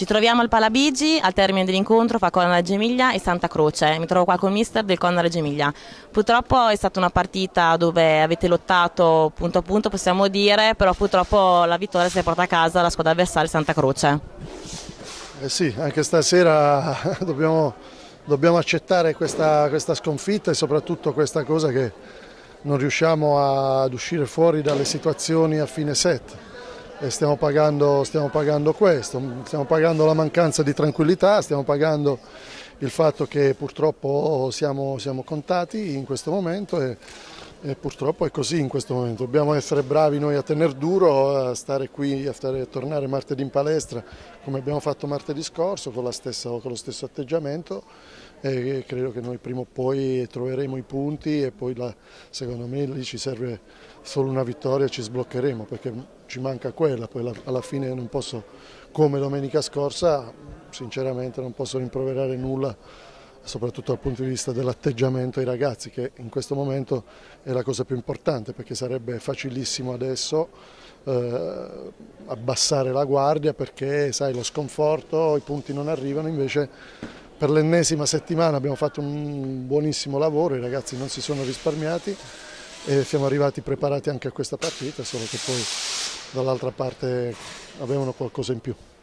Ci troviamo al Palabigi, al termine dell'incontro fra Corna Reggio Emilia e Santa Croce. Mi trovo qua con il mister del Corna Reggio Emilia. Purtroppo è stata una partita dove avete lottato punto a punto, possiamo dire, però purtroppo la vittoria si è portata a casa la squadra avversaria Santa Croce. Sì, anche stasera dobbiamo accettare questa sconfitta e soprattutto questa cosa che non riusciamo ad uscire fuori dalle situazioni a fine set. E stiamo pagando questo, stiamo pagando la mancanza di tranquillità, stiamo pagando il fatto che purtroppo siamo contati in questo momento e purtroppo è così in questo momento. Dobbiamo essere bravi noi a tener duro, a stare qui, a tornare martedì in palestra come abbiamo fatto martedì scorso con lo stesso atteggiamento e credo che noi prima o poi troveremo i punti e poi secondo me lì ci serve solo una vittoria e ci sbloccheremo perché ci manca quella, poi alla fine non posso, come domenica scorsa, sinceramente non posso rimproverare nulla, soprattutto dal punto di vista dell'atteggiamento ai ragazzi, che in questo momento è la cosa più importante, perché sarebbe facilissimo adesso abbassare la guardia perché sai lo sconforto, i punti non arrivano, invece per l'ennesima settimana abbiamo fatto un buonissimo lavoro, i ragazzi non si sono risparmiati e siamo arrivati preparati anche a questa partita, solo che poi dall'altra parte avevano qualcosa in più.